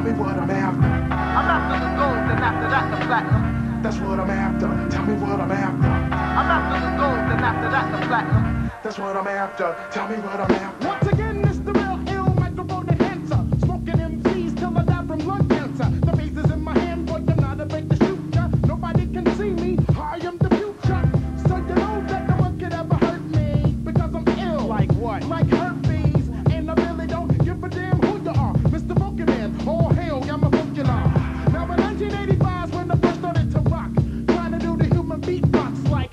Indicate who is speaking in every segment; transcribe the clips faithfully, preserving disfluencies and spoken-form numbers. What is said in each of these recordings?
Speaker 1: me what I'm after.
Speaker 2: I'm after the gold, and after that the platinum.
Speaker 1: That's what I'm after. Tell me what I'm after.
Speaker 2: I'm after the gold, and after that the platinum.
Speaker 1: That's what I'm after. Tell me what I'm after.
Speaker 3: Once again, it's the real ill microphone enhancer. Smoking M Cs till I die from lung cancer. The face is in my hand, but I'm not afraid to shoot ya. Nobody can see me. I am the future. So you know that no one could ever hurt me because I'm ill.
Speaker 4: Like what?
Speaker 3: Like herpes. And I really don't give a damn who you are. Mister Pokemon, all hail, I'm a Pokemon. Now in nineteen eighty-five, when I first started to rock, trying to do the human beatbox like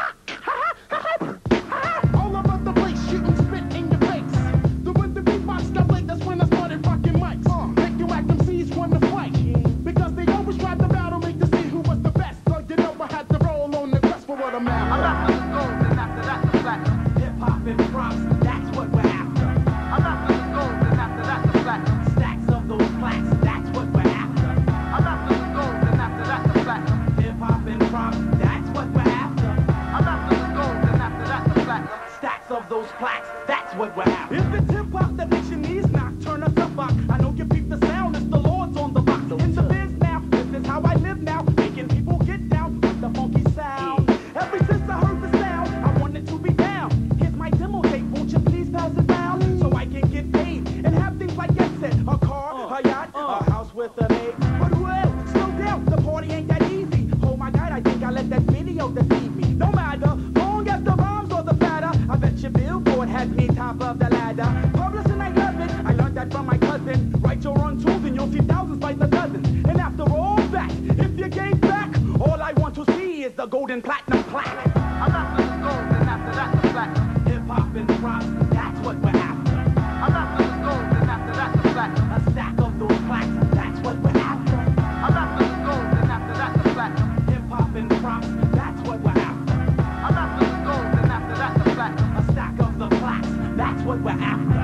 Speaker 3: all over the place, shooting spit in your face. The when the beatbox got late, that's when I started rocking mics. Uh, make you act M Cs wanna fight because they always tried to battle me to see who was the best. So you know I had to roll on the crest for what I'm
Speaker 2: I'm
Speaker 3: after.
Speaker 2: after the gold, and after that the platinum.
Speaker 4: Hip hop and props, that's what we're after.
Speaker 2: I'm after the gold, and after that the platinum.
Speaker 4: Stacks of those plaques, that's what we're after.
Speaker 2: I'm after the gold, and after that the platinum.
Speaker 4: Hip hop and props, that's what we're after.
Speaker 2: I'm after the gold, and after that the platinum.
Speaker 4: Stacks of those plaques, that's what we're after.
Speaker 3: If it's hip hop that makes your knees knock, turn us up, rock. I know you peep the sound, it's the Lord's on the box. In the biz now, this is how I live now, making people get down with the funky sound. Ever since I heard the sound, I wanted to be down. Here's my demo tape, won't you please pass it down so I can get paid and have things like get set, a car, a yacht, a house with a maid. But well, slow down, the party ain't that easy. Oh my God, I think I let that video deceive me. No matter, long as the rhymes or the batter, I bet your Billboard has me top of the ladder. Publishing, I love it. I learned that from my cousin. Write your own tools and you'll see thousands by the dozens. And after all that, if you gave back, all I want to see is the golden platinum plaque.
Speaker 2: I'm after the gold, and after that the platinum.
Speaker 4: Hip hop and props, that's what we're after.
Speaker 2: I'm after the gold, and after that the platinum.
Speaker 4: A stack of those plaques, that's what we're after.
Speaker 2: I'm after the gold, and after that the platinum.
Speaker 4: Hip hop and props, that's what we're after.
Speaker 2: I'm after the gold, and after that the platinum.
Speaker 4: A stack of the plaques, that's what we're after.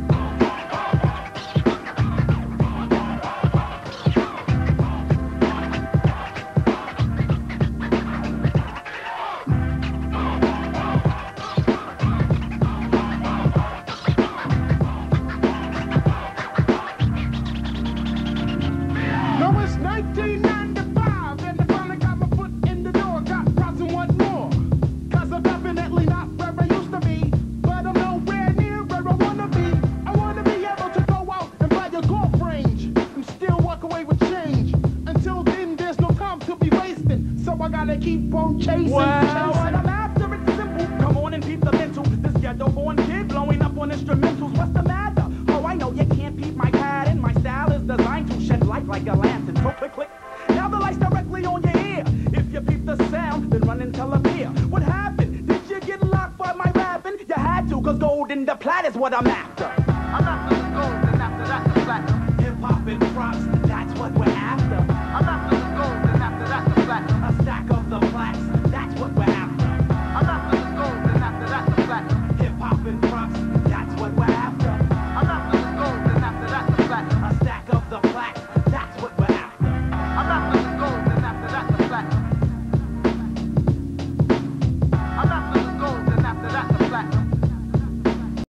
Speaker 3: No, it's nineteen ninety-five, and I finally got my foot in the door. Got props and what more? Cause I'm definitely not where I used to be, but I'm nowhere near where I wanna be. I wanna be able to go out and buy a golf range and still walk away with change. Until then, there's no time to be wasting, so I gotta keep on chasing.
Speaker 4: Well,
Speaker 3: chasing.
Speaker 4: what I'm after, it's simple. Come on and peep the mental. This ghetto-born kid blowing up on instrumentals. What's the matter? Oh, I know you can't peep my pattern. My style is designed to shed light like a lantern. So click, click. Now the light's directly on your ear. If you peep the sound, then run and tell a peer. What happened? Did you get locked by my rapping? You had to, cause gold in the plat is what I'm after.
Speaker 2: I'm after the gold, and after that the platinum.
Speaker 4: Hip hop and props,